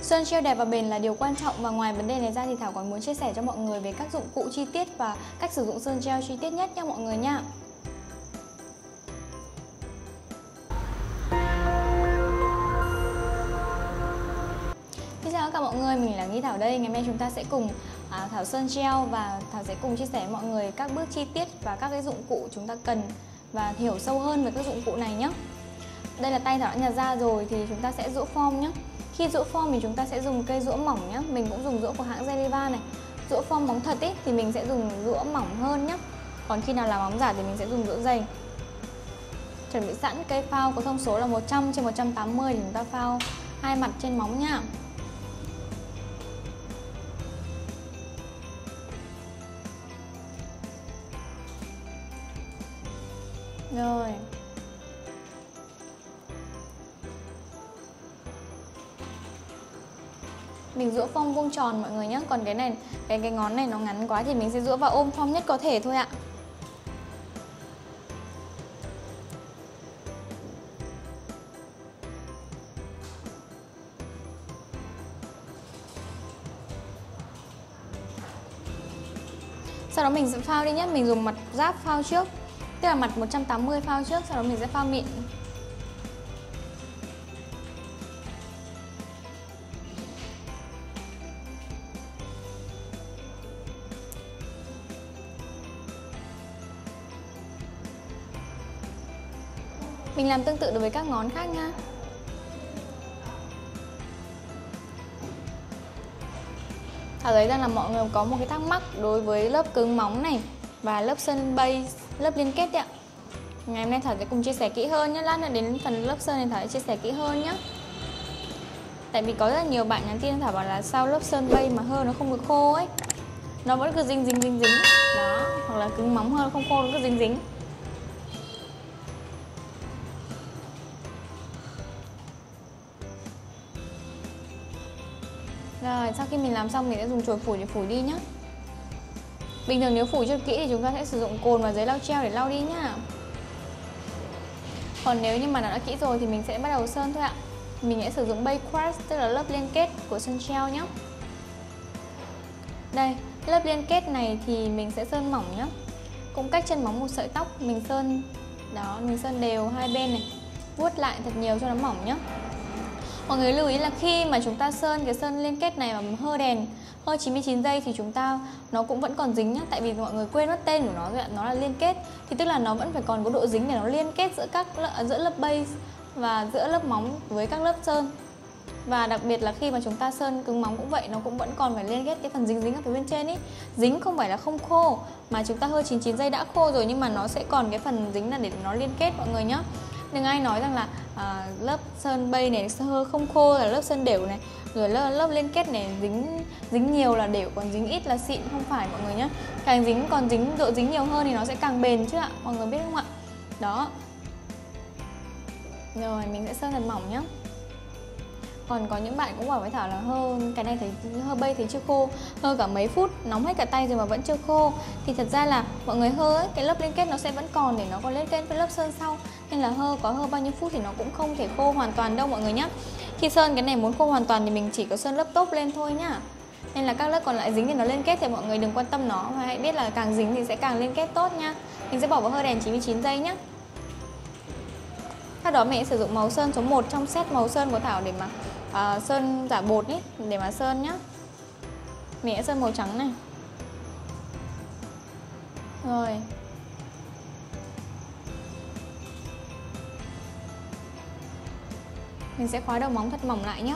Sơn treo đẹp và bền là điều quan trọng, và ngoài vấn đề này ra thì Thảo còn muốn chia sẻ cho mọi người về các dụng cụ chi tiết và cách sử dụng sơn treo chi tiết nhất nha mọi người nha. Xin chào tất cả mọi người, mình là Nghi Thảo đây. Ngày hôm nay chúng ta sẽ cùng Thảo sơn treo và Thảo sẽ cùng chia sẻ với mọi người các bước chi tiết và các cái dụng cụ chúng ta cần và hiểu sâu hơn về các dụng cụ này nhé. Đây là tay Thảo đã nhặt ra rồi, thì chúng ta sẽ rũ form nhé. Khi rũ form thì chúng ta sẽ dùng cây rũa mỏng nhé. Mình cũng dùng rũa của hãng Zeliva này. Rũa form móng thật ấy thì mình sẽ dùng rũa mỏng hơn nhé. Còn khi nào làm móng giả thì mình sẽ dùng rũa dày. Chuẩn bị sẵn cây phao có thông số là 100/180 thì chúng ta phao hai mặt trên móng nha. Rồi. Mình rũa form vuông tròn mọi người nhé. Còn cái này, cái ngón này nó ngắn quá thì mình sẽ rũa vào ôm form nhất có thể thôi ạ. Sau đó mình sẽ phao đi nhé. Mình dùng mặt giáp phao trước, tức là mặt 180 phao trước, sau đó mình sẽ phao mịn. Mình làm tương tự đối với các ngón khác nha. Thảo thấy rằng là mọi người có một cái thắc mắc đối với lớp cứng móng này và lớp sơn base, lớp liên kết đấy ạ. Ngày hôm nay Thảo sẽ cùng chia sẻ kỹ hơn nhé. Lát nữa đến phần lớp sơn này Thảo sẽ chia sẻ kỹ hơn nhé. Tại vì có rất là nhiều bạn nhắn tin Thảo bảo là sao lớp sơn base mà hơ nó không được khô ấy, nó vẫn cứ dính đó, hoặc là cứng móng hơ không khô, nó cứ dính. Rồi, sau khi mình làm xong mình sẽ dùng chổi phủi để phủi đi nhé. Bình thường nếu phủi chưa kỹ thì chúng ta sẽ sử dụng cồn và giấy lau treo để lau đi nhá. Còn nếu như mà nó đã kỹ rồi thì mình sẽ bắt đầu sơn thôi ạ. Mình sẽ sử dụng base quartz, tức là lớp liên kết của sơn treo nhé. Đây, lớp liên kết này thì mình sẽ sơn mỏng nhé. Cũng cách chân móng một sợi tóc, mình sơn đó, mình sơn đều hai bên này, vuốt lại thật nhiều cho nó mỏng nhé. Mọi người lưu ý là khi mà chúng ta sơn cái sơn liên kết này mà hơ đèn, hơ 99 giây thì chúng ta nó cũng vẫn còn dính nhá. Tại vì mọi người quên mất tên của nó rồi ạ, nó là liên kết. Thì tức là nó vẫn phải còn có độ dính để nó liên kết giữa lớp base và giữa lớp móng với các lớp sơn. Và đặc biệt là khi mà chúng ta sơn cứng móng cũng vậy, nó cũng vẫn còn phải liên kết cái phần dính ở phía bên trên ý. Dính không phải là không khô, mà chúng ta hơ 99 giây đã khô rồi, nhưng mà nó sẽ còn cái phần dính là để nó liên kết mọi người nhá. Đừng ai nói rằng là lớp sơn base này hơ không khô là lớp sơn đều này, rồi lớp liên kết này dính nhiều là đều, còn dính ít là xịn, không phải mọi người nhé. Càng dính còn độ dính nhiều hơn thì nó sẽ càng bền chứ ạ, mọi người biết không ạ? Đó. Rồi mình sẽ sơn thật mỏng nhé. Còn có những bạn cũng bảo với Thảo là hơ cái này thấy hơ base thấy chưa khô, hơ cả mấy phút nóng hết cả tay rồi mà vẫn chưa khô. Thì thật ra là mọi người hơ ấy, cái lớp liên kết nó sẽ vẫn còn để nó còn liên kết với lớp sơn sau, nên là hơ bao nhiêu phút thì nó cũng không thể khô hoàn toàn đâu mọi người nhé. Khi sơn cái này muốn khô hoàn toàn thì mình chỉ có sơn lớp top lên thôi nhá. Nên là các lớp còn lại dính thì nó liên kết thì mọi người đừng quan tâm nó, và hãy biết là càng dính thì sẽ càng liên kết tốt nha. Mình sẽ bỏ vào hơ đèn 99 giây nhé. Sau đó mình sẽ sử dụng màu sơn số 1 trong set màu sơn của Thảo để mà sơn giả bột ý, để mà sơn nhá. Mình sẽ sơn màu trắng này. Rồi. Mình sẽ khóa đầu móng thật mỏng lại nhé.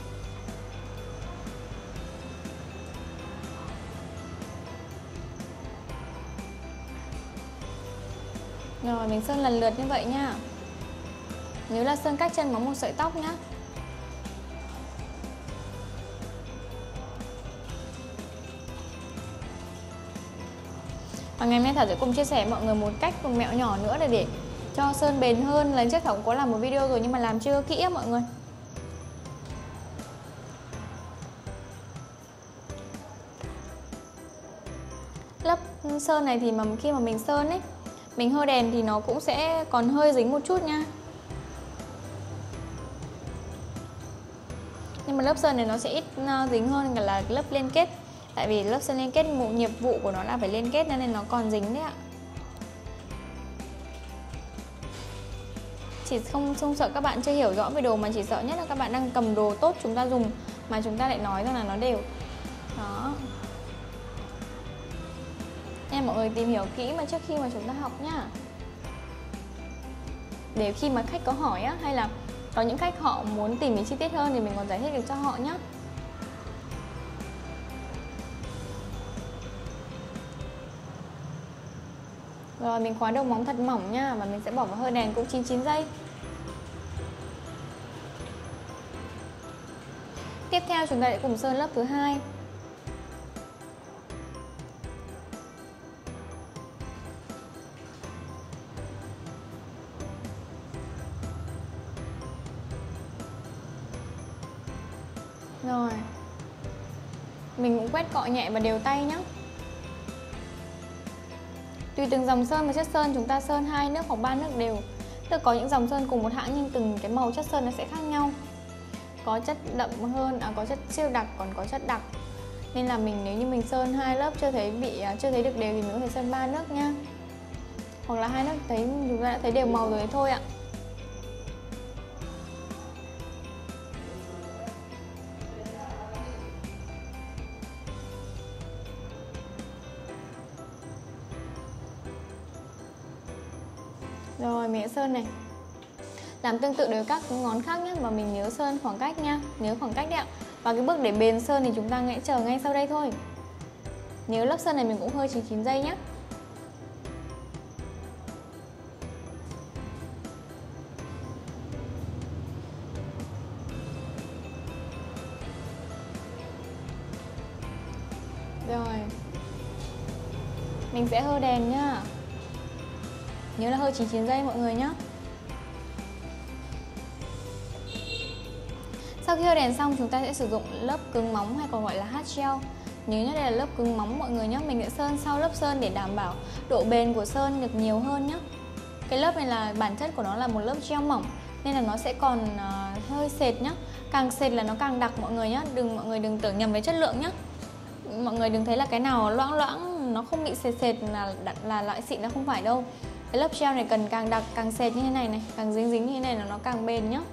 Rồi mình sơn lần lượt như vậy nha. Nhớ là sơn cách chân móng một sợi tóc nhá. Và ngày hôm nay Thảo sẽ cùng chia sẻ với mọi người một cách, một mẹo nhỏ nữa để cho sơn bền hơn. Lần trước Thảo cũng có làm một video rồi nhưng mà làm chưa kỹ á mọi người. Lớp sơn này thì khi mà mình sơn ấy, mình hơ đèn thì nó cũng sẽ còn hơi dính một chút nha. Nhưng mà lớp sơn này nó sẽ ít dính hơn cả là lớp liên kết. Tại vì lớp sơn liên kết một nhiệm vụ của nó là phải liên kết nên nó còn dính đấy ạ. Chỉ không sợ các bạn chưa hiểu rõ về đồ, mà chỉ sợ nhất là các bạn đang cầm đồ tốt chúng ta dùng mà chúng ta lại nói rằng là nó đều. Đó. Nên mọi người tìm hiểu kỹ mà trước khi mà chúng ta học nhá. Để khi mà khách có hỏi á, hay là có những khách họ muốn tìm hiểu chi tiết hơn thì mình còn giải thích được cho họ nhé. Rồi mình khóa đầu móng thật mỏng nha, và mình sẽ bỏ vào hơi đèn cũng 99 giây. Tiếp theo chúng ta sẽ cùng sơn lớp thứ hai. Rồi. Mình cũng quét cọ nhẹ và đều tay nhé. Tùy từng dòng sơn và chất sơn chúng ta sơn 2 nước hoặc 3 nước đều. Tức có những dòng sơn cùng một hãng nhưng từng cái màu chất sơn nó sẽ khác nhau. Có chất đậm hơn, có chất siêu đặc, còn có chất đặc. Nên là nếu như mình sơn 2 lớp chưa thấy được đều thì mình có thể sơn 3 nước nha. Hoặc là 2 nước chúng ta đã thấy đều màu rồi thôi ạ. Rồi mình sẽ sơn này. Làm tương tự đối với các ngón khác nhé, và mình nhớ sơn khoảng cách nha, nhớ khoảng cách đấy ạ. Và cái bước để bền sơn thì chúng ta hãy chờ ngay sau đây thôi. Nhớ lớp sơn này mình cũng hơi 99 giây nhé. Rồi. Mình sẽ hơ đèn nhá. Nhớ là hơi 99 giây mọi người nhé. Sau khi hơ đèn xong chúng ta sẽ sử dụng lớp cứng móng hay còn gọi là hard gel. Nhớ nhé, đây là lớp cứng móng mọi người nhé. Mình sẽ sơn sau lớp sơn để đảm bảo độ bền của sơn được nhiều hơn nhé. Cái lớp này là bản chất của nó là một lớp gel mỏng nên là nó sẽ còn hơi sệt nhé. Càng sệt là nó càng đặc mọi người nhé. Mọi người đừng tưởng nhầm với chất lượng nhé. Mọi người đừng thấy là cái nào loãng loãng nó không bị sệt sệt là loại xịn, nó không phải đâu. Cái lớp gel này cần càng đặc, càng sệt như thế này này, càng dính dính như thế này là nó càng bền nhá.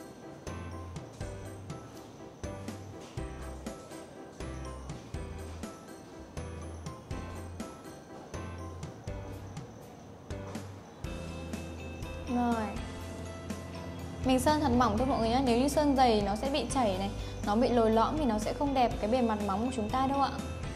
Rồi. Mình sơn thật mỏng thôi mọi người nhé. Nếu như sơn dày nó sẽ bị chảy này, nó bị lồi lõm thì nó sẽ không đẹp cái bề mặt móng của chúng ta đâu ạ.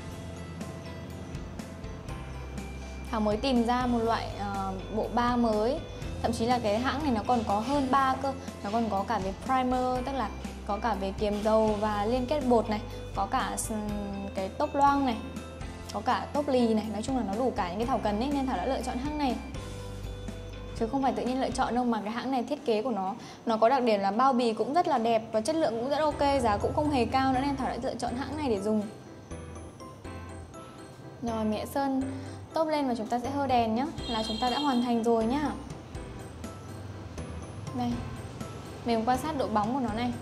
Thảo mới tìm ra một loại bộ ba mới. Thậm chí là cái hãng này nó còn có hơn 3 cơ. Nó còn có cả về primer, tức là có cả về kiềm dầu và liên kết bột này, có cả cái tốp loang này, có cả tốp lì này. Nói chung là nó đủ cả những cái Thảo cần ấy, nên Thảo đã lựa chọn hãng này. Chứ không phải tự nhiên lựa chọn đâu, mà cái hãng này thiết kế của nó có đặc điểm là bao bì cũng rất là đẹp và chất lượng cũng rất ok, giá cũng không hề cao nữa, nên Thảo đã lựa chọn hãng này để dùng. Rồi mình sẽ sơn tốp lên và chúng ta sẽ hơ đèn nhé, là chúng ta đã hoàn thành rồi nhá. Đây, mình quan sát độ bóng của nó này.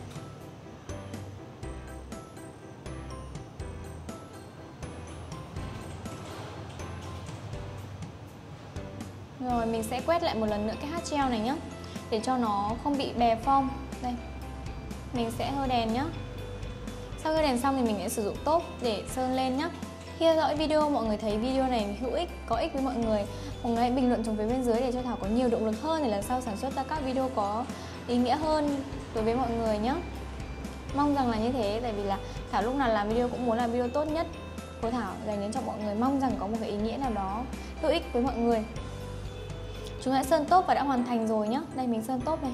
Rồi mình sẽ quét lại một lần nữa cái hard gel này nhé, để cho nó không bị bè form. Đây, mình sẽ hơ đèn nhé. Sau hơ đèn xong thì mình sẽ sử dụng tốp để sơn lên nhé. Khi theo dõi video mọi người thấy video này hữu ích, có ích với mọi người hãy bình luận xuống phía bên dưới để cho Thảo có nhiều động lực hơn để lần sau sản xuất ra các video có ý nghĩa hơn đối với mọi người nhé. Mong rằng là như thế, tại vì là Thảo lúc nào làm video cũng muốn làm video tốt nhất của Thảo dành đến cho mọi người, mong rằng có một cái ý nghĩa nào đó hữu ích với mọi người. Chúng đã sơn tốp và đã hoàn thành rồi nhé. Đây mình sơn tốp này.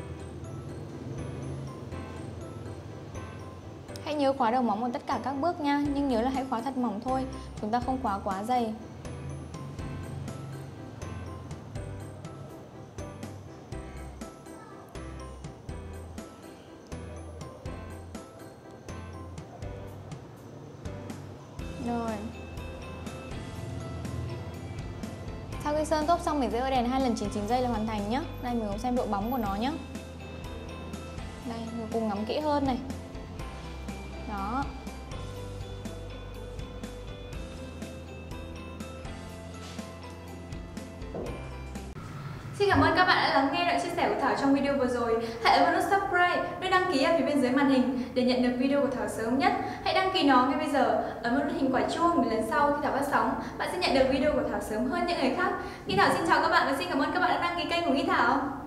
Hãy nhớ khóa đầu móng ở tất cả các bước nha, nhưng nhớ là hãy khóa thật mỏng thôi, chúng ta không khóa quá dày. Rồi. Sau khi sơn tốp xong mình sẽ hơ đèn 2 lần 99 giây là hoàn thành nhé. Đây mình cùng xem độ bóng của nó nhé. Đây, mình cùng ngắm kỹ hơn này. Xin cảm ơn các bạn đã lắng nghe đoạn chia sẻ của Thảo trong video vừa rồi. Hãy ấn vào nút subscribe, nút đăng ký ở phía bên dưới màn hình để nhận được video của Thảo sớm nhất. Hãy đăng ký nó ngay bây giờ, ấn vào nút hình quả chuông để lần sau khi Thảo phát sóng, bạn sẽ nhận được video của Thảo sớm hơn những người khác. Nghi Thảo xin chào các bạn và xin cảm ơn các bạn đã đăng ký kênh của Nghi Thảo.